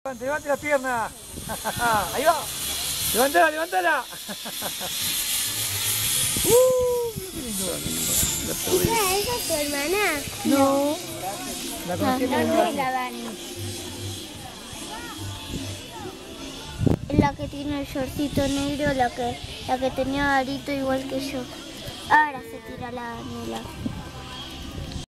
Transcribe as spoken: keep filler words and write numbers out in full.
Levante, levante las piernas. Ahí va. Levántala, levántala. Uh, qué lindo. ¿Esa es tu hermana? No. La conocí en No, el no es la Dani. Es la que tiene el shortcito negro, la que, la que tenía arito igual que yo. Ahora se tira la Daniela.